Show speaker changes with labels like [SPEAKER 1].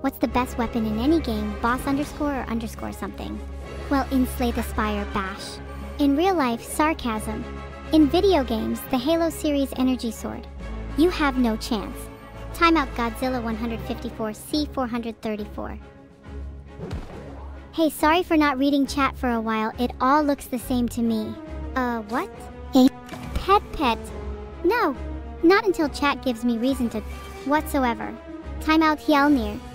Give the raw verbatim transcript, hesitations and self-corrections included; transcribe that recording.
[SPEAKER 1] What's the best weapon in any game? Boss underscore or underscore something? Well, in Slay the Spire, bash. In real life, sarcasm. In video games, the Halo series energy sword. You have no chance. Timeout Godzilla one fifty-four C four thirty-four. Hey, sorry for not reading chat for a while. It all looks the same to me. Uh, what? A pet pet? No, not until chat gives me reason to whatsoever. Timeout Hjelnir.